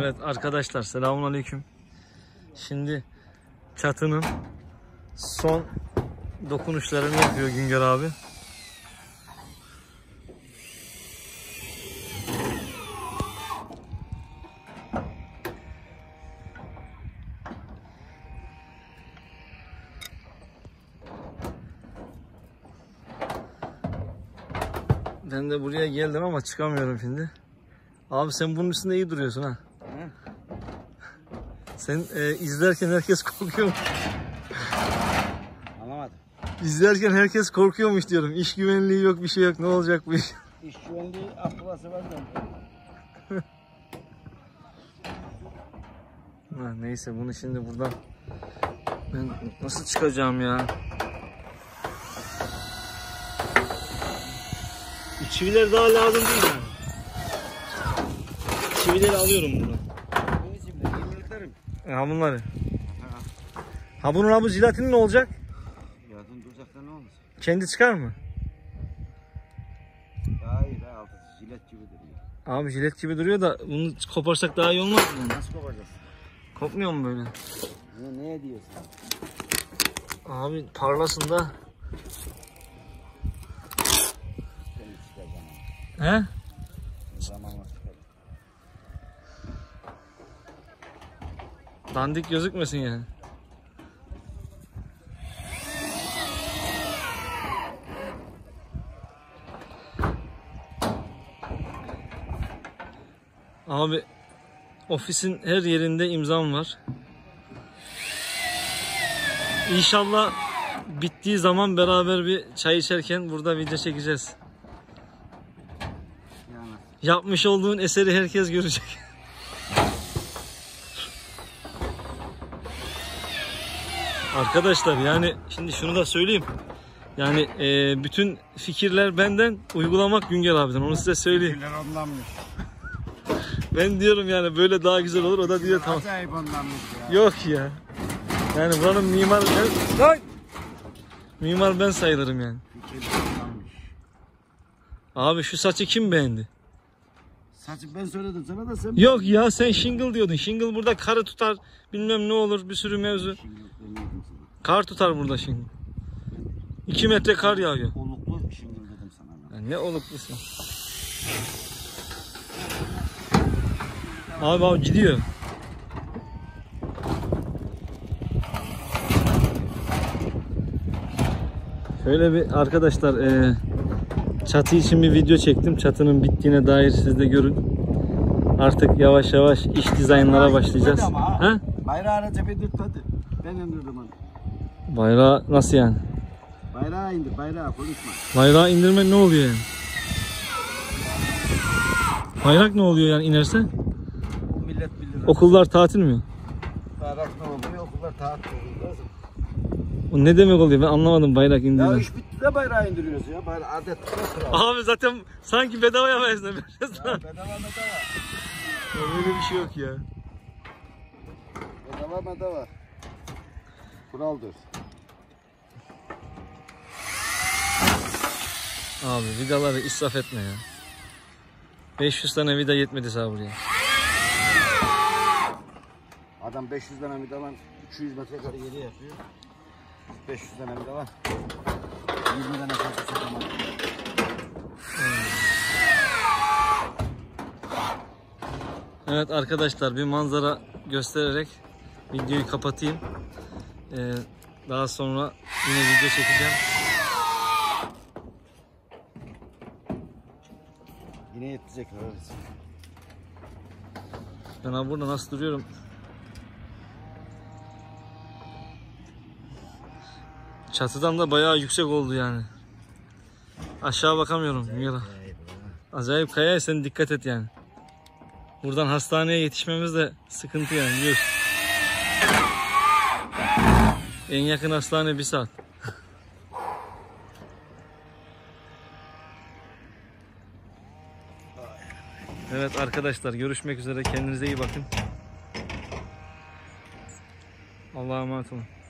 Evet arkadaşlar, selamünaleyküm. Şimdi çatının son dokunuşlarını yapıyor Güngör abi. Ben de buraya geldim ama çıkamıyorum şimdi. Abi sen bunun üstünde iyi duruyorsun ha. Sen izlerken herkes korkuyormuş. Anlamadım. İzlerken herkes korkuyormuş diyorum. İş güvenliği yok, bir şey yok. Ne olacak bu iş? İş güvenliği Abdullah'sı var da. Neyse, bunu şimdi buradan ben nasıl çıkacağım ya? Çiviler daha lazım değil yani. Çivileri alıyorum buradan. Ha bunları. Ha bunun jilatini ne olacak? Jilatin duracak da ne olacak? Kendi çıkar mı? Hayır, altı jilet gibi duruyor. Abi jilet gibi duruyor da bunu koparsak daha iyi olmaz mı? Nasıl kopacağız? Kopmuyor mu böyle? Ne diyorsun? Abi parlasın da. He? Zamanla çıkar. Dandik gözükmesin yani. Abi ofisin her yerinde imzam var. İnşallah bittiği zaman beraber bir çay içerken burada video çekeceğiz. Yani. Yapmış olduğun eseri herkes görecek. Arkadaşlar yani şimdi şunu da söyleyeyim. Yani bütün fikirler benden, uygulamak Güngör abiden. Onu size söyleyeyim. Fikirler ondanmış. Ben diyorum yani böyle daha güzel olur. O da diyor tamam. Acayip ondanmış ya. Yok ya. Yani buranın mimar ben sayılırım yani. Fikirler ondanmış. Abi şu saçı kim beğendi? Saçı ben söyledim sana da sen... Yok ya, sen shingle diyordun. Shingle burada karı tutar, bilmem ne olur, bir sürü mevzu. Kar tutar burada shingle. 2 metre kar yağıyor. Oluklu şimdi dedim sana. Ya ne oluklusun. Abi gidiyor. Şöyle bir arkadaşlar çatı için bir video çektim. Çatının bittiğine dair siz de görün. Artık yavaş yavaş iş dizaynlara başlayacağız. Ha? Bayrağı cephe dürtmedi. Ben indirdim onu. Bayrağı nasıl yani? Bayrağı indir, bayrağı konuşma. Bayrağı indirme ne oluyor yani? Bayrak ne oluyor yani inerse? Millet bilir. Okullar tatil mi? Bayrak ne oluyor? Okullar tatil oluyor. O ne demek oluyor? Ben anlamadım bayrak Ya indiğini. iş bitti de bayrağı indiriyoruz ya. Bayrağı adet kural. Abi zaten sanki bedavaya versin. Bedava. Öyle bir şey yok ya. Bedava. Kuraldır. Abi vidaları israf etme ya. 500 tane vida yetmedi sana buraya. Adam 500 tane vidalan 200 metrekare yeri yapıyor. 500 tane vida var. 20 tane satı satamadı. Evet arkadaşlar, bir manzara göstererek videoyu kapatayım. Daha sonra yine video çekeceğim. Yine yetecek evet. Ben abi burada nasıl duruyorum? Çatıdan da bayağı yüksek oldu yani. Aşağı bakamıyorum. Acayip kayaya, sen dikkat et yani. Buradan hastaneye yetişmemiz de sıkıntı yani, biliyorsun. En yakın hastane 1 saat. Evet arkadaşlar, görüşmek üzere. Kendinize iyi bakın. Allah'a emanet olun.